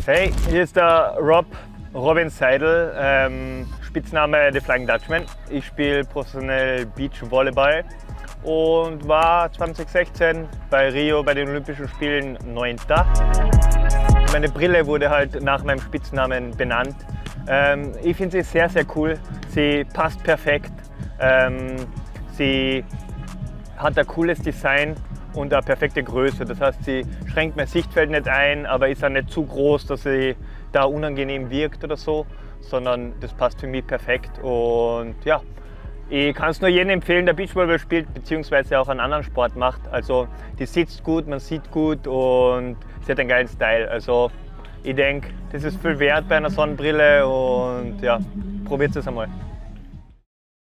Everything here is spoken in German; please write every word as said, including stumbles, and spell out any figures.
Hey, hier ist der Rob, Robin Seidel, ähm, Spitzname The Flying Dutchman. Ich spiele professionell Beachvolleyball und war zwanzig sechzehn bei Rio bei den Olympischen Spielen Neunter. Meine Brille wurde halt nach meinem Spitznamen benannt. Ähm, ich finde sie sehr, sehr cool. Sie passt perfekt. Ähm, sie hat ein cooles Design und eine perfekte Größe. Das heißt, sie schränkt mein Sichtfeld nicht ein, aber ist auch nicht zu groß, dass sie da unangenehm wirkt oder so, sondern das passt für mich perfekt. Und ja, ich kann es nur jedem empfehlen, der Beachvolleyball spielt, beziehungsweise auch einen anderen Sport macht. Also die sitzt gut, man sieht gut und sie hat einen geilen Style. Also ich denke, das ist viel wert bei einer Sonnenbrille und ja, probiert es einmal.